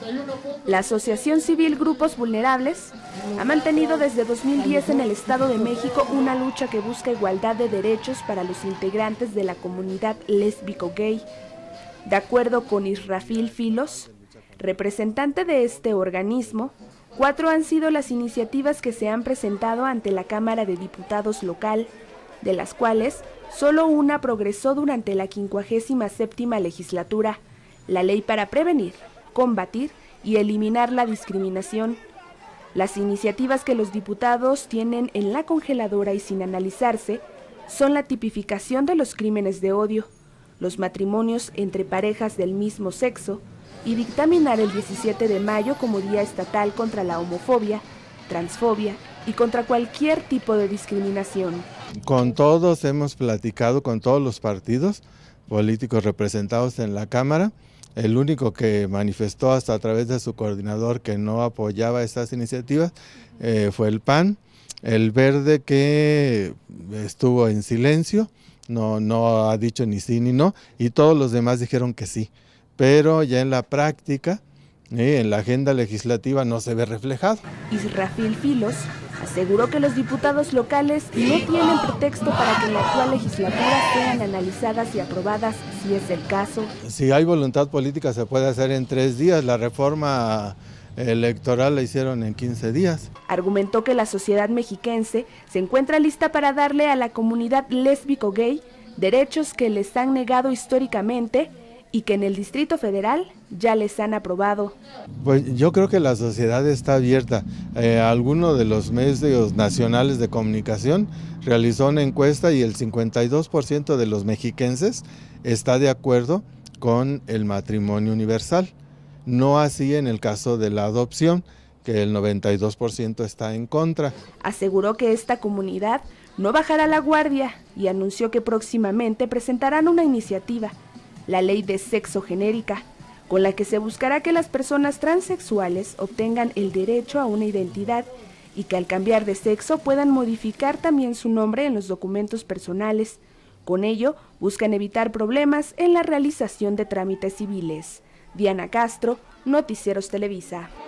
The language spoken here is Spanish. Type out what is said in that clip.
La Asociación Civil Grupos Vulnerables ha mantenido desde 2010 en el Estado de México una lucha que busca igualdad de derechos para los integrantes de la comunidad lésbico-gay. De acuerdo con Israfil Filos, representante de este organismo, 4 han sido las iniciativas que se han presentado ante la Cámara de Diputados local, de las cuales solo una progresó durante la 57ª legislatura, la Ley para prevenir, combatir y eliminar la discriminación. Las iniciativas que los diputados tienen en la congeladora y sin analizarse son la tipificación de los crímenes de odio, los matrimonios entre parejas del mismo sexo y dictaminar el 17 de mayo como Día Estatal contra la homofobia, transfobia y contra cualquier tipo de discriminación. Con todos hemos platicado, con todos los partidos políticos representados en la Cámara. El único que manifestó hasta a través de su coordinador que no apoyaba estas iniciativas fue el PAN. El Verde, que estuvo en silencio, no ha dicho ni sí ni no, y todos los demás dijeron que sí. Pero ya en la práctica, en la agenda legislativa no se ve reflejado. Israfil Filos aseguró que los diputados locales no tienen pretexto para que en la actual legislatura sean analizadas y aprobadas si es el caso. Si hay voluntad política se puede hacer en 3 días, la reforma electoral la hicieron en 15 días. Argumentó que la sociedad mexiquense se encuentra lista para darle a la comunidad lésbico-gay derechos que les han negado históricamente y que en el Distrito Federal ya les han aprobado. Pues yo creo que la sociedad está abierta. Alguno de los medios nacionales de comunicación realizó una encuesta y el 52% de los mexiquenses está de acuerdo con el matrimonio universal. No así en el caso de la adopción, que el 92% está en contra. Aseguró que esta comunidad no bajará la guardia y anunció que próximamente presentarán una iniciativa, la Ley de Sexo Genérica, con la que se buscará que las personas transexuales obtengan el derecho a una identidad y que al cambiar de sexo puedan modificar también su nombre en los documentos personales. Con ello, buscan evitar problemas en la realización de trámites civiles. Diana Castro, Noticieros Televisa.